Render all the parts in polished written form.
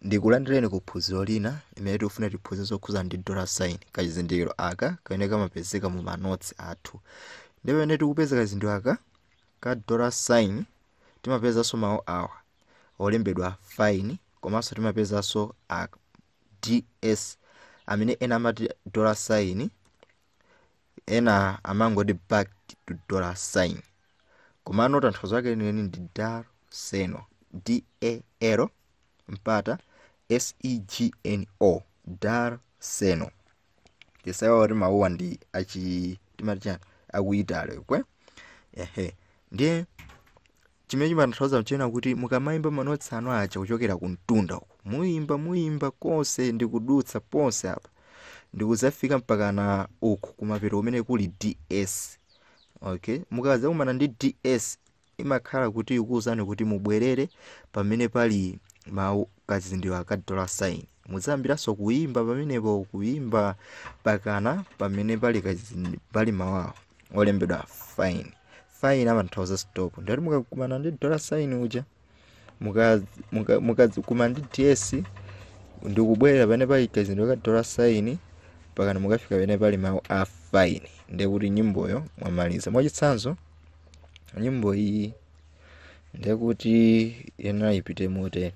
Ndikulandireni ku phunziro lina limene tikufuna tiphunzire zokhuza ndi dollar sign, kachizindikiro aka kamene kamapezeka mu manotsi athu. Ndipo pamene tikupeza kachizindikiro aka ka dollar sign, timapezanso mawu awa olembedwa fine, komanso timapezanso a ds amene ena amati dollar sign, ena amangoti back to dollar sign. Komano tanthauzo lake lenileni ndi Dal Segno, DAL mpata SEGNO, Dal Segno. Tisawa wati mawuwa ndi timati chani akuitale kwe. Ndiye chimene chimatanthauza mchena kuti mukamayimba manotsi anu aja kuchokera ku mtunda uku, muyimba konse ndikudutsa ponse apa ndikuzafika mpaka na uku kumapeto kumene kuli DS. Okay, mukaza kumana ndi DS imakhala kuti ikuwuzani kuti mubwerere pamene pali mawu kachizindikiro aka dollar sign. Muzayambiranso kuyimba pamenepo, kuyimba pakana pamene pali mawu olembedwa fine. Fine amatanthauza stop. Ndati mukakumana ndi dollar sign uja, mukakumana ndi DS ndikubwerera pamene pali kachizindikiro ka dollar sign pakana mukafika pamene pali mawu a fine. Ndiye kuti nyimboyo mwamaliza. Mwachitsanzo nyimbo iyi ndiye kuti ina ipite mote: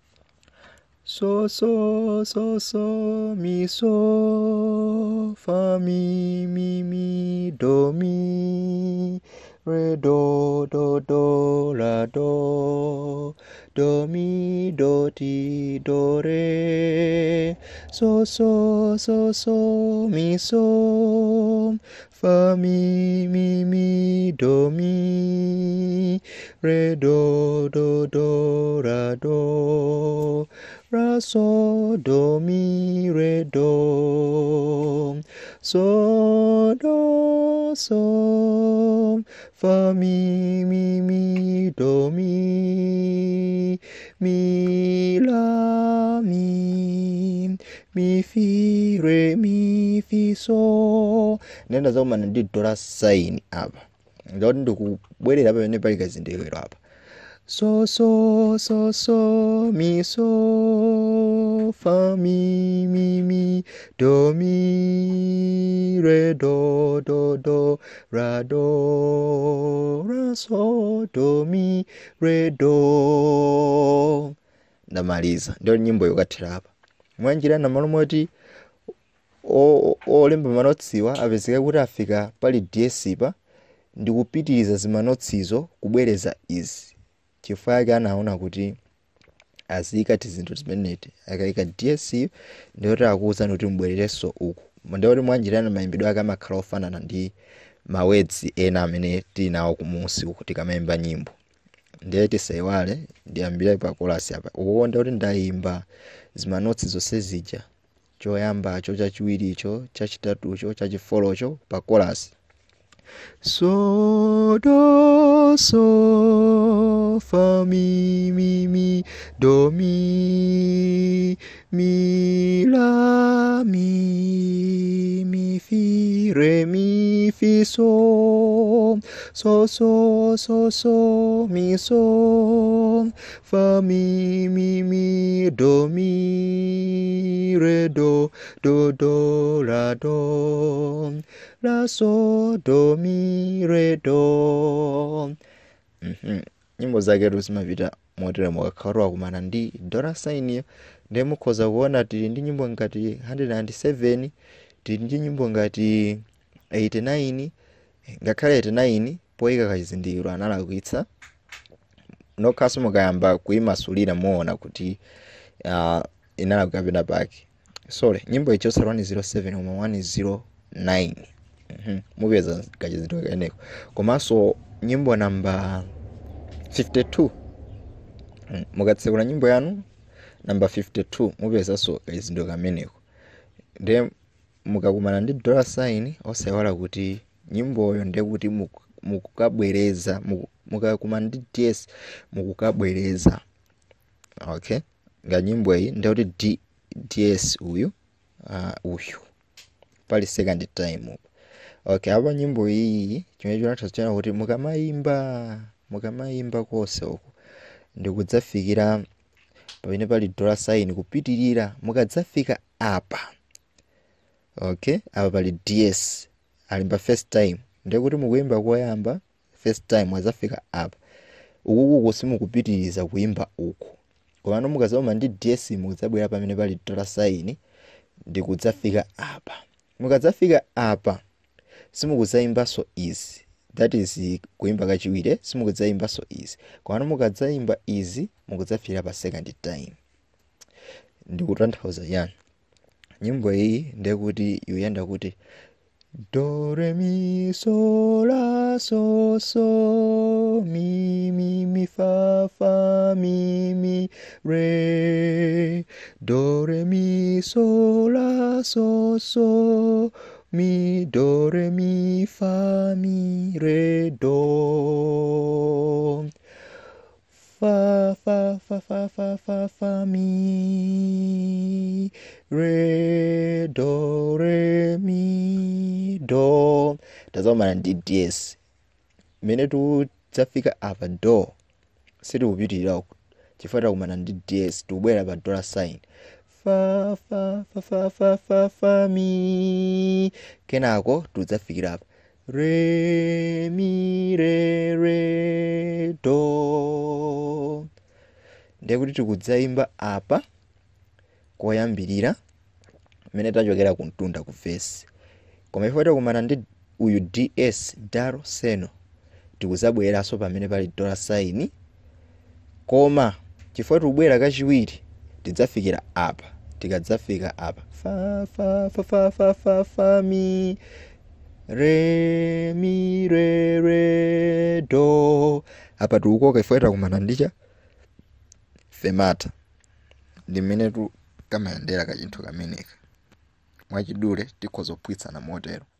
so mi so fa mi do mi re do la do mi do ti do re, so mi so fa mi do mi re do la do, ra so do mi re do, so fa mi do mi la mi fi re mi fi so. Nenda zakumana ndi dollar sign apa ndikuti ndikubwerera pamene pali kachizindikiro apa: so mi so fa mi do mi re do ra do, ra so do mi re do. Ndamaliza. Ndio nyimbo yokathera apa. Mwanjira na malo moti olemba manotsiwa apezeka kuti afika pali DS pa ndikupitiriza zimanotsizo kubwereza izi. Chifukwa yake anaona kuti azika tizinthu zimeneti akayika DS ndiyo kuti akuwuzani kuti mbwererenso uku. Ndiyo kuti mwanjira na mayimbidwe ake amakhala ofanana ndi mawedzi ena amene tinawo kumusi uku tikamayimba nyimbo. Ndiye tisayiwale ndiyambire pa chorus apa. Ukukonda kuti ndayimba zimanotsi zonse zija, choyambacho, chachiwiricho, chachitatucho, chachifolocho pa chorus: so fa mi do mi la mi fi re mi fi so, so mi so fa mi do mi re do la do, la so do mi re do. Nyimbo zake zimapita motere mwakakhalwa kumana ndi dollar sign iyo. Ndiye mukhoza kuona tili ndi nyimbo ngati 107, tili ndi nyimbo ngati 89, ngakhale 89 poyika kachizindikiro analakwitsa. Nokhaso mukayamba kuyimasulira muona kuti inalakwika pena pake. Sorry, nyimbo ichotsa 107 koma 109. Mupeza kachizindikiro keneko. Komanso nyimbo namba 52, mukatsekula nyimbo yanu namba 52 mupezanso kachizindikiro kameneko. Ndiye mukakumana ndi dollar sign osayiwala kuti nyimboyo ndiye kuti mukukabwereza, mukakumana ndi DS mukukabwereza. Okay, nga nyimbo iyi ndiye kuti DS uyu pali second time upo. Okay, apa nyimbo iyi chimene chinatha kuti mukamayimba konse uku ndikudzafikira pamene pali dollar sign kupitirira. Mukadzafika apa, okay, apa pali ds alimba first time, ndiye kuti mukuyimba koyamba first time azafika apa. Ukuku simukupitiriza kuyimba uku. Komano mukazoma ndi ds mukudzabwera pamene pali dollar sign ndi kudzafika apa. Mukadzafika apa simukudzayimbanso izi, that is kuyimba kachiwiri, simukudzayimbanso izi. Komano mukadzayimba izi mukudzafika pa second time. Ndikutanthauza yani nyimbo iyi ndiye kuti ikuyenda kuti do re mi so la so so mi mi mi fa fa mi mi re, do re mi so la so so mi do re mi fa mi re do, fa fa fa fa fa fa fa mi re do re mi do. Tazomana ndi ds mene tudzafika apa do sitikupitirira uku chifukwa takumana ndi ds tikubwera pa dollar sign fa fa fa fa fa fa fa mi, kenako tudzafikira apa re mi re re do. Ndiye kuti tikudzayimba apa koyambirira mene tachokera kumtunda ku verse. Koma ifo takumana ndi uyu ds Dal Segno tikudzabweranso pamene pali dollar sign, koma chifukwa tikubwera kachiwiri tidzafikira apa. Tikadzafika apa fa fa fa fa fa fa fa mi re mi re re do. Apa tikukoka ifo takumana ndicha femata, ndi mmene kamayendera kachinthu kameneka mwachidule tikhoza kupwitsana motero.